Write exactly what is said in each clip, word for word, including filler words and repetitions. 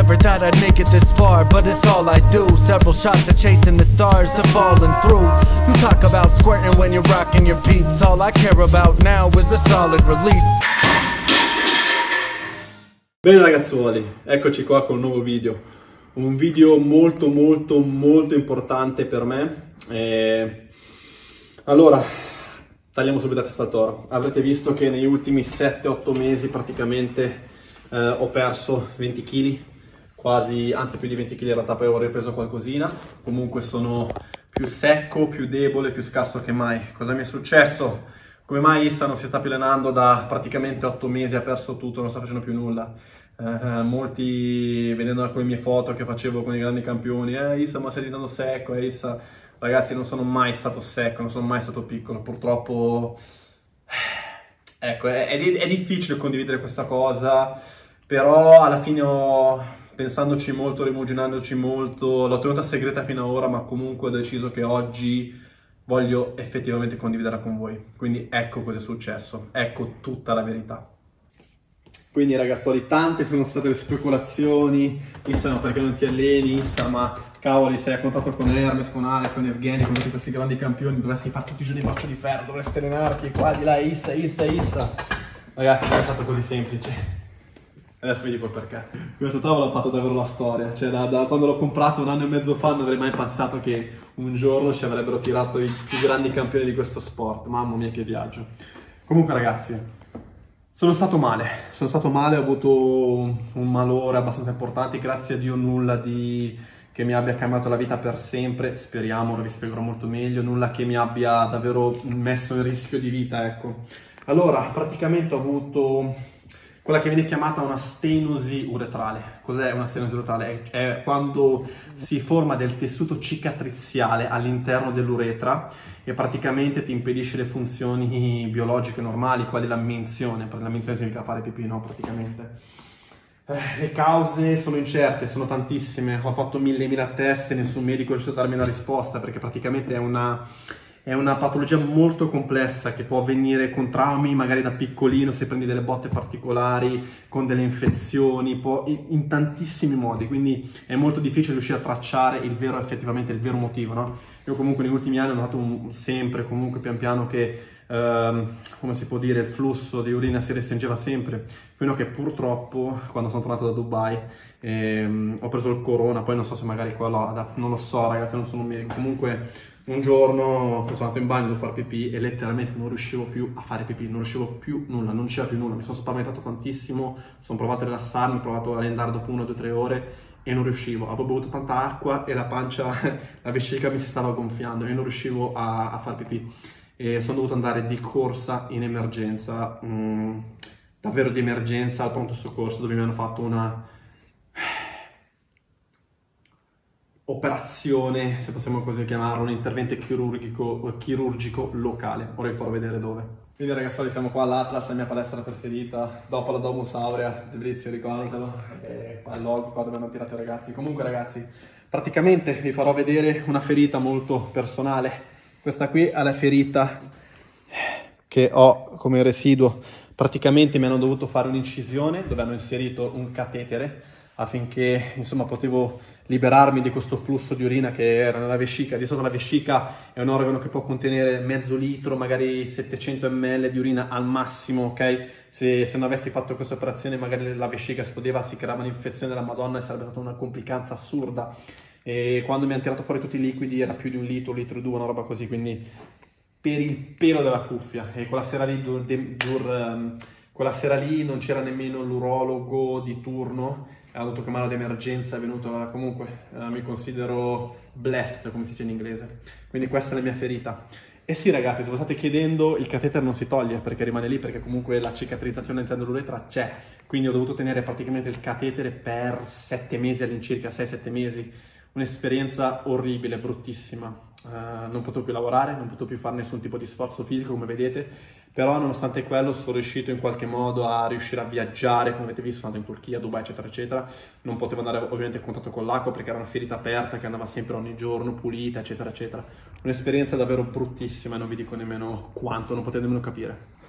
Never thought I'd make it this far, but it's all I do. Several shots of chasing the stars have fallen through. You talk about squirting when you're rocking your beats. All I care about now is a solid release. Bene ragazzuoli, eccoci qua con un nuovo video. Un video molto molto molto importante per me. E... Allora, tagliamo subito a testa al toro. Avrete visto che negli ultimi sette otto mesi praticamente eh, ho perso venti chili, quasi, anzi più di venti chili in realtà, poi ho ripreso qualcosina. Comunque sono più secco, più debole, più scarso che mai. Cosa mi è successo? Come mai Issa non si sta più allenando da praticamente otto mesi, ha perso tutto, non sta facendo più nulla. Eh, molti, vedendo con le mie foto che facevo con i grandi campioni, eh Issa ma stai diventando secco, eh Issa... Ragazzi, non sono mai stato secco, non sono mai stato piccolo, purtroppo... Ecco, è, è, è difficile condividere questa cosa, però alla fine ho, pensandoci molto, rimuginandoci molto, l'ho tenuta segreta fino ad ora, ma comunque ho deciso che oggi voglio effettivamente condividerla con voi. Quindi ecco cosa è successo, ecco tutta la verità. Quindi ragazzoli, tante sono state le speculazioni, Issa ma perché non ti alleni, Issa ma cavoli sei a contatto con Hermes, con Alex, con Evgeny, con tutti questi grandi campioni, dovresti fare tutti i giorni braccio di ferro, dovresti allenarti qua, di là, Issa, Issa, Issa. Ragazzi non è stato così semplice, adesso vi dico il perché. Questa tavola ha fatto davvero la storia, cioè da, da quando l'ho comprato un anno e mezzo fa non avrei mai pensato che un giorno ci avrebbero tirato i più grandi campioni di questo sport, mamma mia che viaggio. Comunque ragazzi, sono stato male, sono stato male, ho avuto un malore abbastanza importante, grazie a Dio nulla di... che mi abbia cambiato la vita per sempre, speriamo, lo vi spiegherò molto meglio, nulla che mi abbia davvero messo in rischio di vita, ecco. Allora, praticamente ho avuto quella che viene chiamata una stenosi uretrale. Cos'è una stenosi uretrale? È, è quando si forma del tessuto cicatriziale all'interno dell'uretra e praticamente ti impedisce le funzioni biologiche normali, quali la minzione. La minzione significa fare pipì, no? Praticamente. Eh, le cause sono incerte, sono tantissime. Ho fatto mille mila test e nessun medico è riuscito a darmi una risposta, perché praticamente è una... È una patologia molto complessa che può avvenire con traumi, magari da piccolino, se prendi delle botte particolari, con delle infezioni, può, in, in tantissimi modi, quindi è molto difficile riuscire a tracciare il vero, effettivamente il vero motivo, no? Io comunque negli ultimi anni ho notato un, sempre, comunque pian piano che, ehm, come si può dire, il flusso di urina si restringeva sempre, fino a che purtroppo, quando sono tornato da Dubai, ehm, ho preso il corona, poi non so se magari quello, non lo so ragazzi, non sono un medico, comunque... Un giorno sono andato in bagno, devo fare pipì e letteralmente non riuscivo più a fare pipì, non riuscivo più nulla, non c'era più nulla, mi sono spaventato tantissimo, sono provato a rilassarmi, ho provato a andare dopo una, due, tre ore e non riuscivo, avevo bevuto tanta acqua e la pancia, la vescica mi si stava gonfiando e non riuscivo a, a fare pipì e sono dovuto andare di corsa in emergenza, mh, davvero di emergenza al pronto soccorso dove mi hanno fatto una... operazione, se possiamo così chiamarlo, un intervento chirurgico, chirurgico locale. Ora vi farò vedere dove. Quindi ragazzi, siamo qua all'Atlas, la mia palestra preferita, dopo la Domus Aurea, Tbilisi, ricordalo, e qua il logo, qua dove hanno tirato i ragazzi. Comunque ragazzi, praticamente vi farò vedere una ferita molto personale. Questa qui è la ferita che ho come residuo. Praticamente mi hanno dovuto fare un'incisione dove hanno inserito un catetere affinché insomma potevo liberarmi di questo flusso di urina che era nella vescica. Di solito la vescica è un organo che può contenere mezzo litro, magari settecento millilitri di urina al massimo, ok? Se, se non avessi fatto questa operazione magari la vescica esplodeva, si creava un'infezione della Madonna e sarebbe stata una complicanza assurda. E quando mi hanno tirato fuori tutti i liquidi era più di un litro, un litro e due, una roba così, quindi per il pelo della cuffia. E quella sera lì, dur, dur, um, quella sera lì non c'era nemmeno l'urologo di turno, ha dovuto chiamare d'emergenza, è venuto comunque, eh, mi considero blessed come si dice in inglese, quindi questa è la mia ferita. E sì ragazzi, se lo state chiedendo, il catetere non si toglie perché rimane lì, perché comunque la cicatrizzazione all'interno dell'uretra c'è, quindi ho dovuto tenere praticamente il catetere per sette mesi all'incirca, sei sette mesi, un'esperienza orribile, bruttissima. Uh, non potevo più lavorare, non potevo più fare nessun tipo di sforzo fisico come vedete, però nonostante quello sono riuscito in qualche modo a riuscire a viaggiare, come avete visto, sono andato in Turchia, Dubai eccetera eccetera. Non potevo andare ovviamente in contatto con l'acqua perché era una ferita aperta che andava sempre ogni giorno pulita eccetera eccetera. Un'esperienza davvero bruttissima e non vi dico nemmeno quanto, non potete nemmeno capire.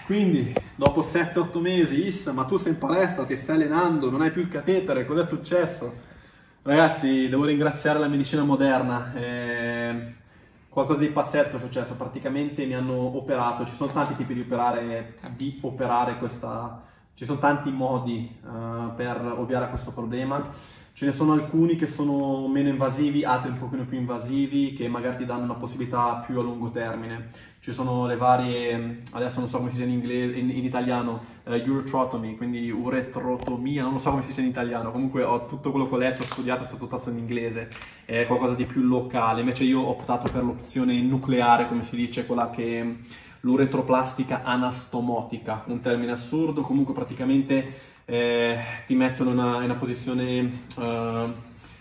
Quindi, dopo sette otto mesi, Issa, ma tu sei in palestra, ti stai allenando, non hai più il catetere, cos'è successo? Ragazzi, devo ringraziare la medicina moderna, eh, qualcosa di pazzesco è successo, praticamente mi hanno operato, ci sono tanti tipi di operare, di operare questa, ci sono tanti modi uh, per ovviare a questo problema. Ce ne sono alcuni che sono meno invasivi, altri un pochino più invasivi, che magari ti danno una possibilità più a lungo termine. Ci sono le varie, adesso non so come si dice in, inglese, in, in italiano, uh, uretrotomy, quindi uretrotomia, non lo so come si dice in italiano, comunque ho tutto quello che ho letto, ho studiato, è stato tratto in inglese, è qualcosa di più locale. Invece io ho optato per l'opzione nucleare, come si dice, quella che l'uretroplastica anastomotica, un termine assurdo, comunque praticamente eh, ti mettono in una, in una posizione, uh, uh,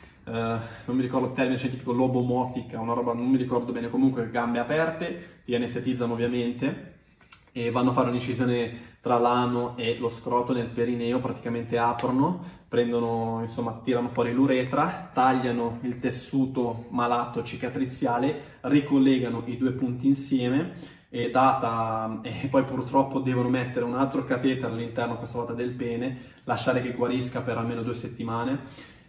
non mi ricordo il termine scientifico, lobomotica, una roba, non mi ricordo bene, comunque gambe aperte, ti anestetizzano ovviamente e vanno a fare un'incisione tra l'ano e lo scroto nel perineo, praticamente aprono, prendono, insomma, tirano fuori l'uretra, tagliano il tessuto malato cicatriziale, ricollegano i due punti insieme e data e poi purtroppo devono mettere un altro catetere all'interno, questa volta del pene, lasciare che guarisca per almeno due settimane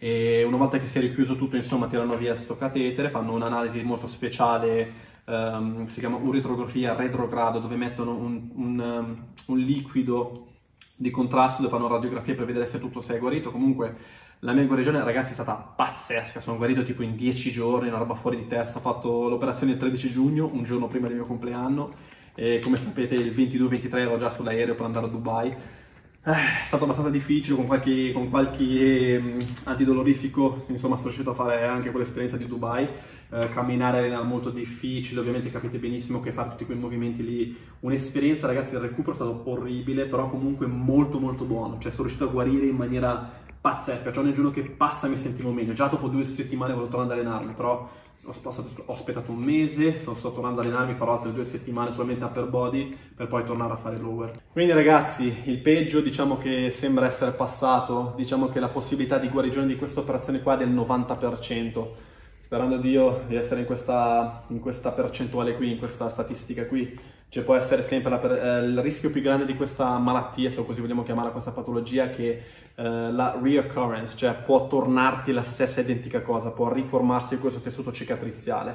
e una volta che si è richiuso tutto, insomma, tirano via sto catetere, fanno un'analisi molto speciale, um, si chiama uretrografia retrogrado, dove mettono un, un, um, un liquido di contrasto, dove fanno radiografia per vedere se tutto si è guarito. Comunque la mia guarigione, ragazzi, è stata pazzesca, sono guarito tipo in dieci giorni, una roba fuori di testa. Ho fatto l'operazione il tredici giugno, un giorno prima del mio compleanno, e come sapete il ventidue ventitré ero già sull'aereo per andare a Dubai. Eh, è stato abbastanza difficile, con qualche, con qualche eh, antidolorifico, insomma sono riuscito a fare anche quell'esperienza di Dubai. Eh, camminare era molto difficile, ovviamente capite benissimo che fare tutti quei movimenti lì, un'esperienza, ragazzi, il recupero è stato orribile, però comunque molto molto buono, cioè sono riuscito a guarire in maniera pazzesca, cioè ogni giorno che passa mi sentivo meglio. Già dopo due settimane volevo tornare ad allenarmi, però ho, passato, ho aspettato un mese, sto, sto tornando ad allenarmi, farò altre due settimane solamente upper body per poi tornare a fare lower. Quindi ragazzi, il peggio diciamo che sembra essere passato, diciamo che la possibilità di guarigione di questa operazione qua è del novanta per cento, sperando Dio di essere in questa, in questa percentuale qui, in questa statistica qui. Cioè può essere sempre la, eh, il rischio più grande di questa malattia, se così vogliamo chiamarla, questa patologia, che eh, la reoccurrence, cioè può tornarti la stessa identica cosa, può riformarsi questo tessuto cicatriziale,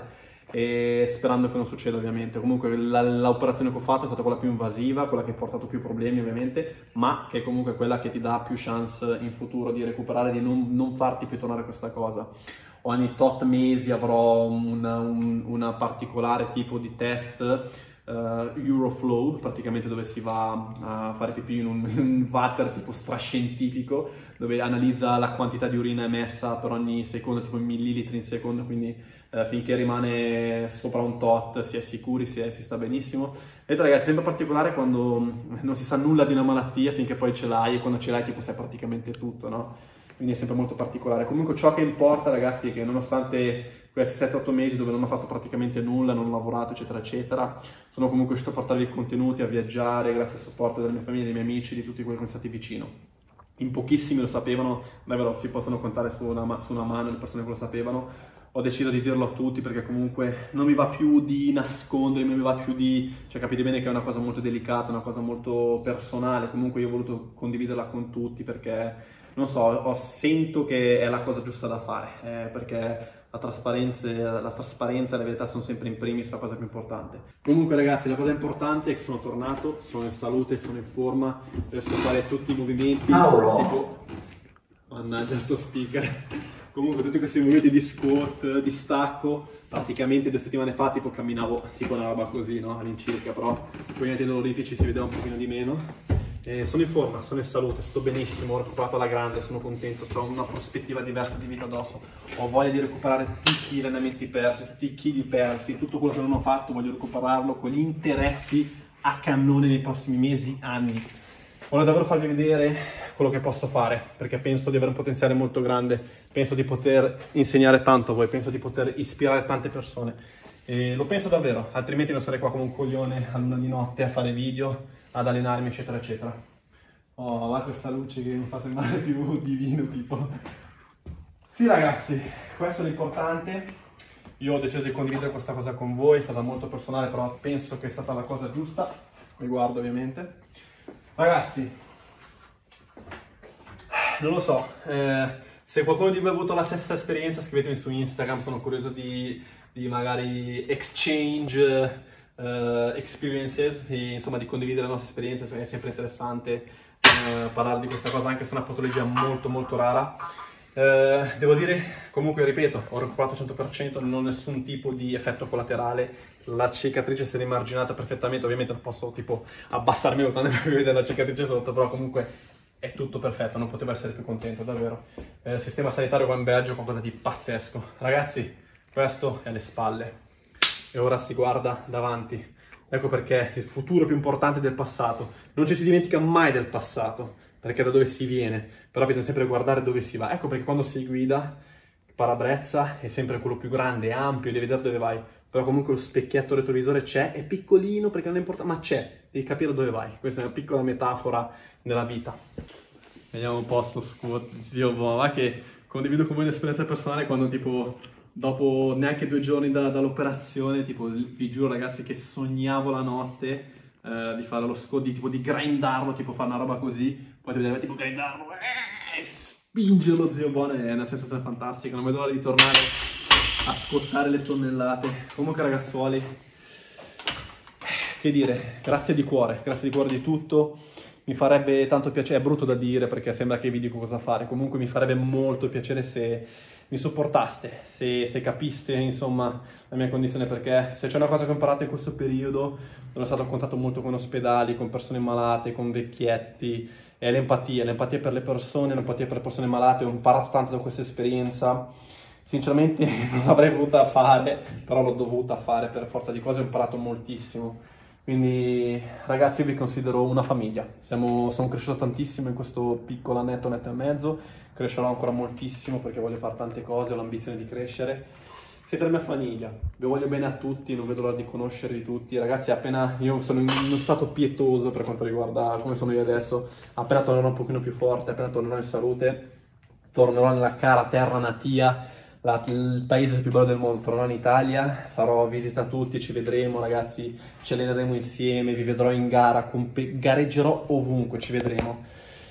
e sperando che non succeda ovviamente. Comunque l'operazione che ho fatto è stata quella più invasiva, quella che ha portato più problemi ovviamente, ma che è comunque quella che ti dà più chance in futuro di recuperare, di non, non farti più tornare questa cosa. Ogni tot mesi avrò una, un, una particolare tipo di test, Uh, Euroflow, praticamente, dove si va a fare pipì in un, un water tipo strascientifico, dove analizza la quantità di urina emessa per ogni secondo, tipo in millilitri in secondo, quindi uh, finché rimane sopra un tot si è sicuri, si, è, si sta benissimo. Vedete ragazzi, sempre particolare quando non si sa nulla di una malattia finché poi ce l'hai, e quando ce l'hai tipo sai praticamente tutto, no? Quindi è sempre molto particolare. Comunque ciò che importa, ragazzi, è che nonostante questi sette otto mesi dove non ho fatto praticamente nulla, non ho lavorato eccetera eccetera, sono comunque riuscito a portarvi contenuti, a viaggiare grazie al supporto della mia famiglia, dei miei amici, di tutti quelli che mi sono stati vicino. In pochissimi lo sapevano, davvero si possono contare su una, su una mano le persone che lo sapevano. Ho deciso di dirlo a tutti perché comunque non mi va più di nascondere, non mi va più di... cioè capite bene che è una cosa molto delicata, una cosa molto personale. Comunque io ho voluto condividerla con tutti perché, non so, ho, sento che è la cosa giusta da fare, eh, perché la trasparenza, la trasparenza e la verità sono sempre in primis la cosa più importante. Comunque ragazzi, la cosa importante è che sono tornato, sono in salute, sono in forma, riesco a fare tutti i movimenti, oh. tipo... mannaggia sto speaker. Comunque tutti questi movimenti di squat, di stacco, praticamente due settimane fa tipo camminavo tipo una roba così, no? All'incirca, però con i dolorifici si vedeva un pochino di meno. E sono in forma, sono in salute, sto benissimo, ho recuperato alla grande, sono contento, ho una prospettiva diversa di vita addosso, ho voglia di recuperare tutti gli allenamenti persi, tutti i chili persi, tutto quello che non ho fatto, voglio recuperarlo con gli interessi a cannone nei prossimi mesi, anni. Voglio davvero farvi vedere quello che posso fare, perché penso di avere un potenziale molto grande, penso di poter insegnare tanto a voi, penso di poter ispirare tante persone. E lo penso davvero, altrimenti non sarei qua come un coglione a luna di notte a fare video, ad allenarmi eccetera eccetera. Oh, guarda questa luce che mi fa sembrare più divino tipo. Sì ragazzi, questo è l'importante. Io ho deciso di condividere questa cosa con voi, è stata molto personale, però penso che è stata la cosa giusta. mi guardo ovviamente. Ragazzi, non lo so, eh, se qualcuno di voi ha avuto la stessa esperienza scrivetemi su Instagram, sono curioso di, di magari exchange uh, experiences, di, insomma di condividere le nostre esperienze, è sempre interessante uh, parlare di questa cosa anche se è una patologia molto molto rara. Uh, devo dire, comunque ripeto, ho recuperato cento per cento, non ho nessun tipo di effetto collaterale, la cicatrice si è rimarginata perfettamente, ovviamente non posso tipo abbassarmi tanto per vedere la cicatrice sotto, però comunque è tutto perfetto, non potevo essere più contento, davvero. Eh, il sistema sanitario qua in Belgio è qualcosa di pazzesco. Ragazzi, questo è alle spalle e ora si guarda davanti. Ecco perché il futuro è più importante del passato. Non ci si dimentica mai del passato, perché è da dove si viene, però bisogna sempre guardare dove si va. Ecco perché quando si guida, il parabrezza è sempre quello più grande, ampio, devi vedere dove vai. Però comunque lo specchietto retrovisore c'è, è piccolino perché non è importante, ma c'è, devi capire dove vai. Questa è una piccola metafora nella vita. Vediamo un po' sto squat, zio Bo, va che condivido con voi un'esperienza personale quando tipo, dopo neanche due giorni da, dall'operazione, tipo, vi giuro ragazzi che sognavo la notte eh, di fare lo squat, di, tipo, di grindarlo, tipo fare una roba così, poi devi vedere tipo grindarlo, eh, spingerlo zio Bo, è una sensazione fantastica, non vedo l'ora di tornare a scottare le tonnellate. Comunque ragazzuoli, che dire, grazie di cuore, grazie di cuore di tutto. Mi farebbe tanto piacere, è brutto da dire perché sembra che vi dico cosa fare, comunque mi farebbe molto piacere se mi supportaste, se, se capiste insomma la mia condizione, perché se c'è una cosa che ho imparato in questo periodo, sono stato a contatto molto con ospedali, con persone malate, con vecchietti, è l'empatia, l'empatia per le persone, l'empatia per le persone malate, ho imparato tanto da questa esperienza. Sinceramente non l'avrei voluta fare, però l'ho dovuta fare per forza di cose, ho imparato moltissimo. Quindi ragazzi io vi considero una famiglia, Siamo, sono cresciuto tantissimo in questo piccolo annetto, annetto e mezzo, crescerò ancora moltissimo perché voglio fare tante cose, ho l'ambizione di crescere. Siete la mia famiglia, vi voglio bene a tutti, non vedo l'ora di conoscervi tutti. Ragazzi appena, io sono in uno stato pietoso per quanto riguarda come sono io adesso, appena tornerò un pochino più forte, appena tornerò in salute, tornerò nella cara terra natia, La, il paese più bello del mondo, tornerò in Italia, farò visita a tutti, ci vedremo ragazzi, ci alleneremo insieme, vi vedrò in gara, gareggerò ovunque, ci vedremo.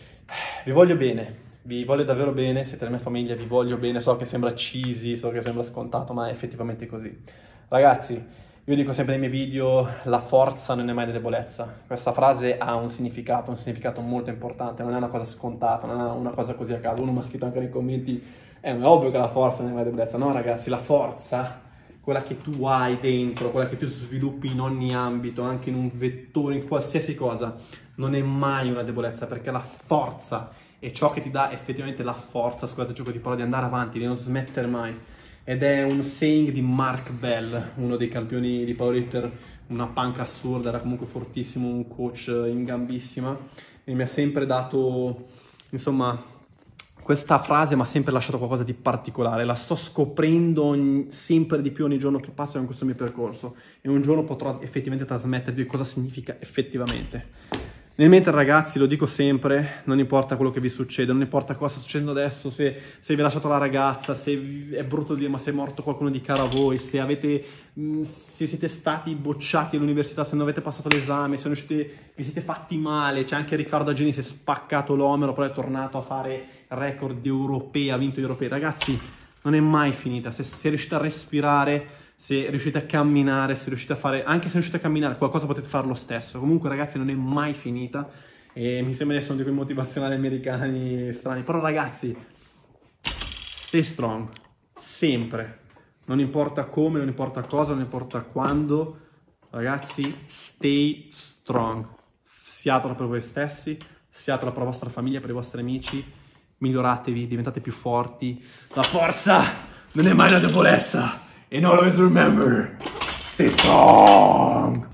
Vi voglio bene, vi voglio davvero bene, siete la mia famiglia, vi voglio bene, so che sembra cheesy, so che sembra scontato, ma è effettivamente così. Ragazzi, io dico sempre nei miei video, la forza non è mai debolezza. Questa frase ha un significato, un significato molto importante, non è una cosa scontata, non è una cosa così a caso. Uno mi ha scritto anche nei commenti, è ovvio che la forza non è mai debolezza. No ragazzi, la forza, quella che tu hai dentro, quella che tu sviluppi in ogni ambito, anche in un vettore, in qualsiasi cosa, non è mai una debolezza, perché la forza è ciò che ti dà effettivamente la forza, scusate il gioco di parole, di andare avanti, di non smettere mai. Ed è un saying di Mark Bell, uno dei campioni di powerlifter, una panca assurda, era comunque fortissimo, un coach in gambissima, e mi ha sempre dato, insomma, questa frase mi ha sempre lasciato qualcosa di particolare, la sto scoprendo ogni, sempre di più ogni giorno che passa in questo mio percorso, e un giorno potrò effettivamente trasmettervi cosa significa effettivamente. Nel mentre ragazzi, lo dico sempre, non importa quello che vi succede, non importa cosa sta succedendo adesso, se, se vi ha lasciato la ragazza, se è brutto dire ma se è morto qualcuno di caro a voi, se, avete, se siete stati bocciati all'università, se non avete passato l'esame, se non riuscite, vi siete fatti male, c'è anche Riccardo Ageni, si è spaccato l'omero, poi è tornato a fare record di europei, ha vinto gli europei. Ragazzi, non è mai finita, se, se riuscite a respirare, se riuscite a camminare, se riuscite a fare, anche se riuscite a camminare, qualcosa potete fare lo stesso. Comunque ragazzi non è mai finita, e mi sembra di essere uno di quei motivazionali americani strani, però ragazzi, stay strong, sempre, non importa come, non importa cosa, non importa quando, ragazzi, stay strong, siatelo per voi stessi, siatelo per la vostra famiglia, per i vostri amici, miglioratevi, diventate più forti, la forza non è mai una debolezza. And always remember, stay strong!